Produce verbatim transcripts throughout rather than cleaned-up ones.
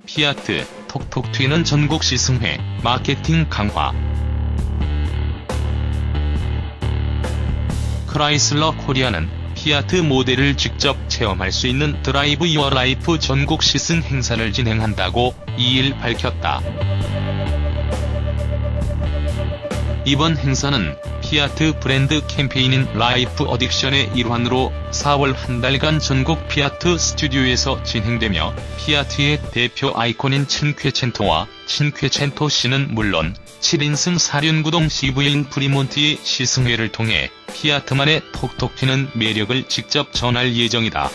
피아트, 톡톡 튀는 전국 시승회, 마케팅 강화. 크라이슬러 코리아는 피아트 모델을 직접 체험할 수 있는 드라이브 유어 라이프 전국 시승 행사를 진행한다고 이일 밝혔다. 이번 행사는 피아트 브랜드 캠페인인 라이프 어딕션의 일환으로 사월 한 달간 전국 피아트 스튜디오에서 진행되며, 피아트의 대표 아이콘인 친퀘첸토와 친퀘첸토 씨는 물론 칠 인승 사륜구동 씨브이인 프리몬트의 시승회를 통해 피아트만의 톡톡 튀는 매력을 직접 전할 예정이다.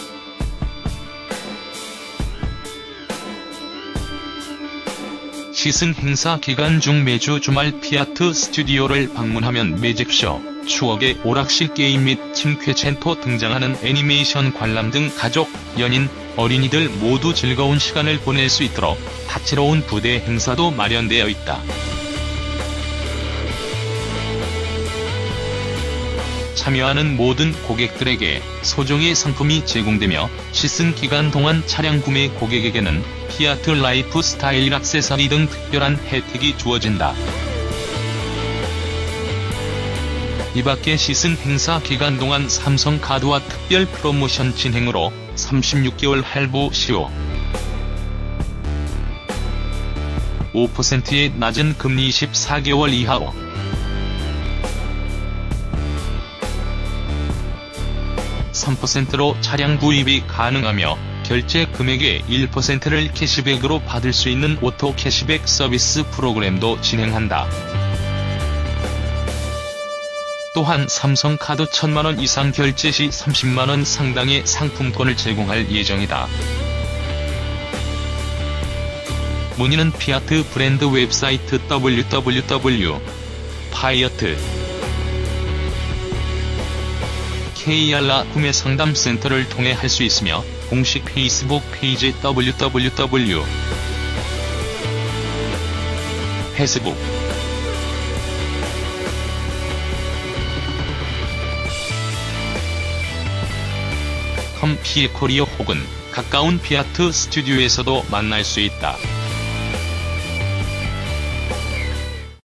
시승 행사 기간 중 매주 주말 피아트 스튜디오를 방문하면 매직쇼, 추억의 오락실 게임 및 친퀘첸토 등장하는 애니메이션 관람 등 가족, 연인, 어린이들 모두 즐거운 시간을 보낼 수 있도록 다채로운 부대 행사도 마련되어 있다. 참여하는 모든 고객들에게 소정의 상품이 제공되며, 시승 기간 동안 차량 구매 고객에게는 피아트 라이프 스타일 액세서리 등 특별한 혜택이 주어진다. 이밖에 시승 행사 기간 동안 삼성카드와 특별 프로모션 진행으로 삼십육 개월 할부 시효, 오 퍼센트의 낮은 금리 십사 개월 이하로 삼 퍼센트로 차량 구입이 가능하며, 결제 금액의 일 퍼센트를 캐시백으로 받을 수 있는 오토 캐시백 서비스 프로그램도 진행한다. 또한 삼성카드 천만 원 이상 결제 시 삼십만 원 상당의 상품권을 제공할 예정이다. 문의는 피아트 브랜드 웹사이트 더블유 더블유 더블유 점 파이어트 케이알라 구매 상담 센터를 통해 할 수 있으며, 공식 페이스북 페이지 더블유 더블유 더블유 점 페이스북 컴 피코리어 혹은 가까운 피아트 스튜디오에서도 만날 수 있다.